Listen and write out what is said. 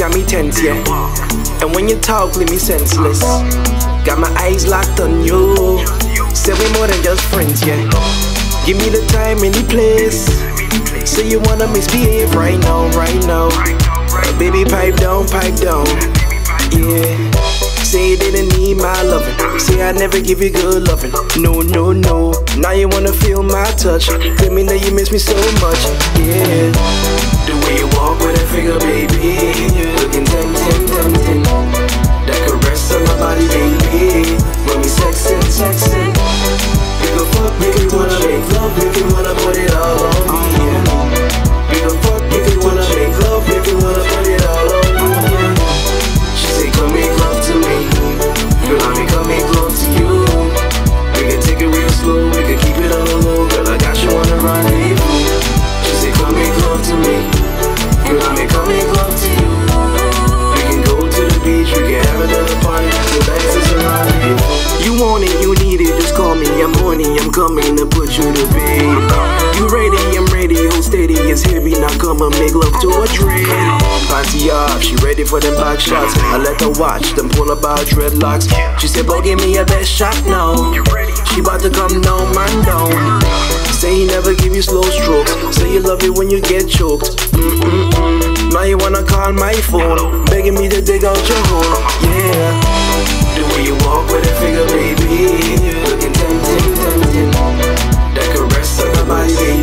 got me tense, yeah. And when you talk, leave me senseless. Got my eyes locked on you. Say we more than just friends, yeah. Give me the time and the place. Say you wanna misbehave right now, right now. Baby, pipe down, yeah. Say you didn't need my loving. Say I never give you good loving. No, no, no. Now you wanna feel my touch. Let me know you miss me so much, yeah. The way you walk with that figure, baby, looking tempting. That caress on my body, baby, when we sexin'. We can fuck, we can wanna make love, we can wanna put it all on me, yeah. We can fuck, we can wanna make love, we can wanna put it all on me, yeah. She say come make love to me, girl I may come make love to you. We can take it real slow, we can keep it on the low, girl I got you on the rendezvous. She say come make love to me, girl I may come make love to you. We can go to the beach, we can have another party, till that's just a rendezvous. You want it, you need it, just call me, I'm horny, I'm coming to put you to bed. You ready, I'm ready, hold steady, it's heavy, now come and make love to a dread. Panty off, she ready for them back shots. I let her watch them pull about dreadlocks. She said, boy, give me your best shot now. She about to come down, man down. Say he never give you slow strokes. Say you love it when you get choked. Now you wanna call my phone, begging me to dig out your hole, yeah. The way you walk with that figure, baby, looking tempting. That caress on my body, baby.